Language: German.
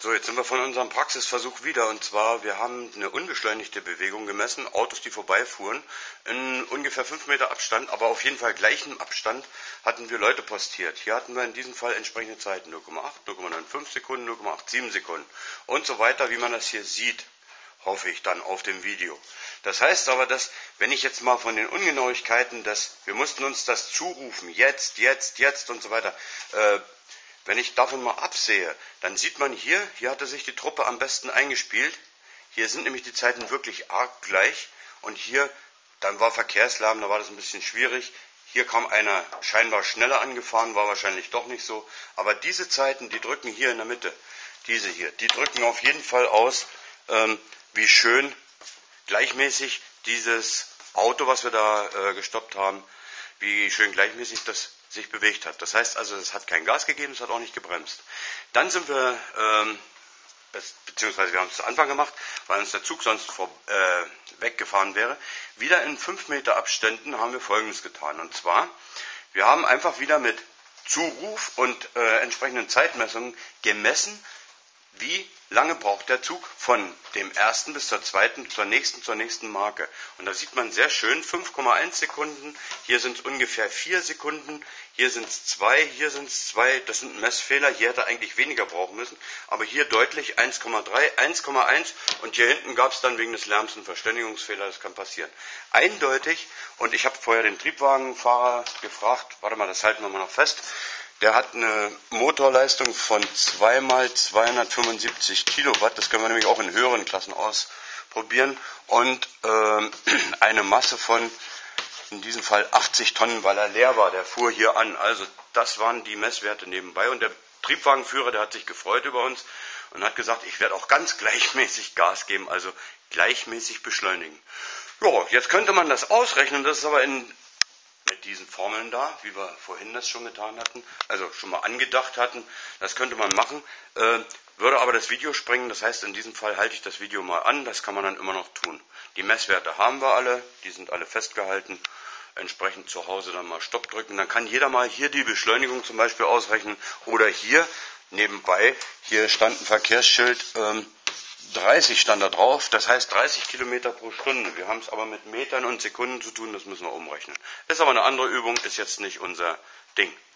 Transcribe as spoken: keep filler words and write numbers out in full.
So, jetzt sind wir von unserem Praxisversuch wieder, und zwar, wir haben eine unbeschleunigte Bewegung gemessen, Autos, die vorbeifuhren, in ungefähr fünf Meter Abstand, aber auf jeden Fall gleichen Abstand hatten wir Leute postiert. Hier hatten wir in diesem Fall entsprechende Zeiten, null Komma acht, null Komma fünfundneunzig Sekunden, null Komma siebenundachtzig Sekunden und so weiter, wie man das hier sieht, hoffe ich dann auf dem Video. Das heißt aber, dass, wenn ich jetzt mal von den Ungenauigkeiten, dass wir mussten uns das zurufen, jetzt, jetzt, jetzt und so weiter, äh, wenn ich davon mal absehe, dann sieht man hier, hier hatte sich die Truppe am besten eingespielt. Hier sind nämlich die Zeiten wirklich arg gleich. Und hier, dann war Verkehrslärm, da war das ein bisschen schwierig. Hier kam einer scheinbar schneller angefahren, war wahrscheinlich doch nicht so. Aber diese Zeiten, die drücken hier in der Mitte, diese hier, die drücken auf jeden Fall aus, ähm, wie schön gleichmäßig dieses Auto, was wir da äh, gestoppt haben, wie schön gleichmäßig das sich bewegt hat. Das heißt also, es hat kein Gas gegeben, es hat auch nicht gebremst. Dann sind wir, ähm, es, beziehungsweise wir haben es zu Anfang gemacht, weil uns der Zug sonst vor, äh, weggefahren wäre. Wieder in fünf Meter Abständen haben wir Folgendes getan. Und zwar, wir haben einfach wieder mit Zuruf und äh, entsprechenden Zeitmessungen gemessen, wie lange braucht der Zug von dem ersten bis zur zweiten, zur nächsten, zur nächsten Marke. Und da sieht man sehr schön fünf Komma eins Sekunden, hier sind es ungefähr vier Sekunden, hier sind es zwei, hier sind es zwei, das sind Messfehler, hier hätte er eigentlich weniger brauchen müssen, aber hier deutlich eins Komma drei, eins Komma eins und hier hinten gab es dann wegen des Lärms einen Verständigungsfehler, das kann passieren. Eindeutig, und ich habe vorher den Triebwagenfahrer gefragt, warte mal, das halten wir mal noch fest, der hat eine Motorleistung von zwei mal zweihundertfünfundsiebzig Kilowatt, das können wir nämlich auch in höheren Klassen ausprobieren, und äh, eine Masse von, in diesem Fall achtzig Tonnen, weil er leer war, der fuhr hier an. Also das waren die Messwerte nebenbei, und der Triebwagenführer, der hat sich gefreut über uns und hat gesagt, ich werde auch ganz gleichmäßig Gas geben, also gleichmäßig beschleunigen. Ja, jetzt könnte man das ausrechnen, das ist aber in mit diesen Formeln da, wie wir vorhin das schon getan hatten, also schon mal angedacht hatten, das könnte man machen, äh, würde aber das Video sprengen, das heißt, in diesem Fall halte ich das Video mal an, das kann man dann immer noch tun. Die Messwerte haben wir alle, die sind alle festgehalten, entsprechend zu Hause dann mal Stopp drücken, dann kann jeder mal hier die Beschleunigung zum Beispiel ausrechnen, oder hier nebenbei, hier stand ein Verkehrsschild, ähm, dreißig stand da drauf, das heißt dreißig Kilometer pro Stunde. Wir haben es aber mit Metern und Sekunden zu tun, das müssen wir umrechnen. Ist aber eine andere Übung, ist jetzt nicht unser Ding.